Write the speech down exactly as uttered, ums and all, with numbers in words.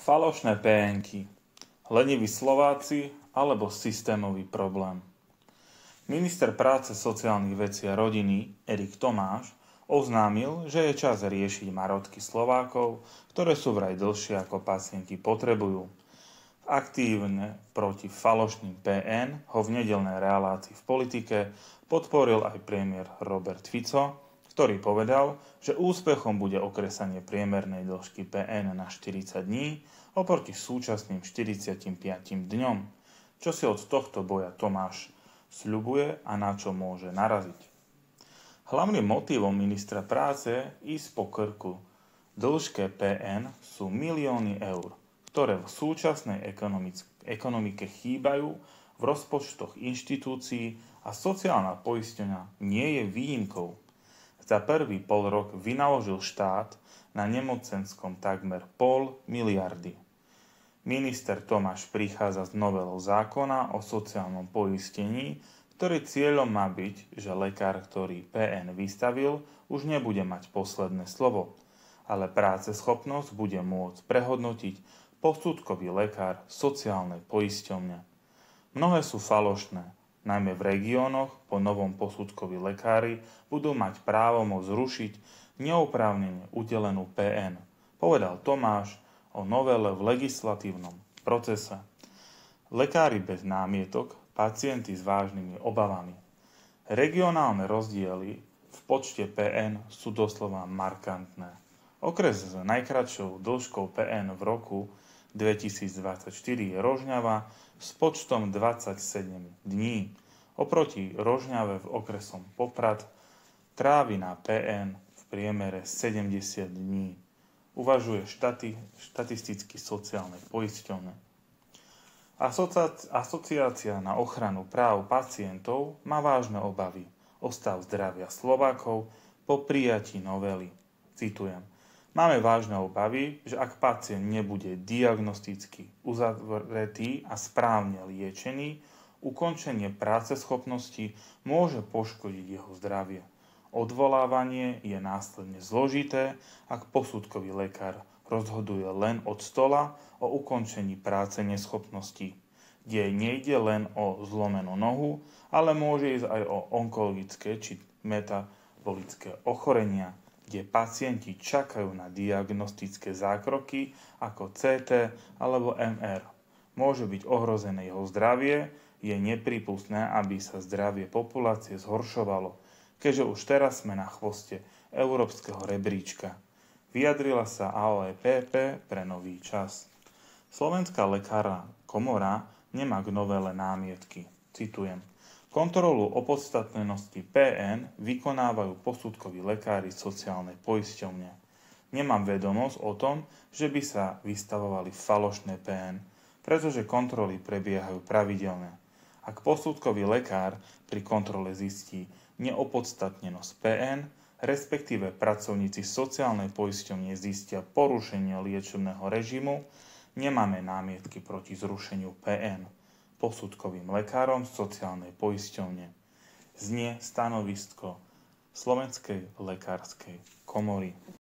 Falošné péenky, leniví Slováci alebo systémový problém. Minister práce, sociálnych vecí a rodiny Erik Tomáš oznámil, že je čas riešiť marodky Slovákov, ktoré sú vraj dlhšie ako pacienti potrebujú. Aktívne proti falošným pé en ho v nedeľnej relácii v politike podporil aj premiér Robert Fico, ktorý povedal, že úspechom bude okresanie priemernej dĺžky pé en na štyridsať dní oproti súčasným štyridsiatim piatim dňom. Čo si od tohto boja Tomáš sľubuje a na čo môže naraziť? Hlavným motívom ministra práce ísť po krku dĺžke pé en sú milióny eur, ktoré v súčasnej ekonomike chýbajú v rozpočtoch inštitúcií a sociálna poisťovňa nie je výnimkou. Za prvý pol rok vynaložil štát na nemocenskom takmer pol miliardy. Minister Tomáš prichádza s novelou zákona o sociálnom poistení, ktorý cieľom má byť, že lekár, ktorý pé en vystavil, už nebude mať posledné slovo, ale práceschopnosť bude môcť prehodnotiť posudkový lekár sociálnej poisťovne. Mnohé sú falošné. Najmä v regiónoch po novom posudkoví lekári budú mať právomoc zrušiť neoprávnene udelenú pé en, povedal Tomáš o novele v legislatívnom procese. Lekári bez námietok, pacienti s vážnymi obavami. Regionálne rozdiely v počte pé en sú doslova markantné. Okres s najkratšou dĺžkou pé en v roku dvetisícdvadsaťštyri je Rožňava s počtom dvadsaťsedem dní. Oproti Rožňave v okresom Poprad trávi na pé en v priemere sedemdesiat dní. Uvažuje štati, štatisticky sociálne poisťovne. Asociácia na ochranu práv pacientov má vážne obavy o stav zdravia Slovákov po prijatí novely. Citujem. Máme vážne obavy, že ak pacient nebude diagnosticky uzavretý a správne liečený, ukončenie práceschopnosti môže poškodiť jeho zdravie. Odvolávanie je následne zložité, ak posudkový lekár rozhoduje len od stola o ukončení práce neschopnosti, kde nejde len o zlomenú nohu, ale môže ísť aj o onkologické či metabolické ochorenia, kde pacienti čakajú na diagnostické zákroky ako cé té alebo em er. Môže byť ohrozené jeho zdravie, je nepripustné, aby sa zdravie populácie zhoršovalo, keďže už teraz sme na chvoste európskeho rebríčka. Vyjadrila sa á o é pé pé pre Nový čas. Slovenská lekárna komora nemá k novele námietky. Citujem. Kontrolu opodstatnenosti pé en vykonávajú posudkoví lekári sociálnej poisťovne. Nemám vedomosť o tom, že by sa vystavovali falošné pé en, pretože kontroly prebiehajú pravidelne. Ak posudkový lekár pri kontrole zistí neopodstatnenosť pé en, respektíve pracovníci sociálnej poisťovne zistia porušenie liečebného režimu, nemáme námietky proti zrušeniu pé en posudkovým lekárom sociálnej poisťovne. Znie stanovisko Slovenskej lekárskej komory.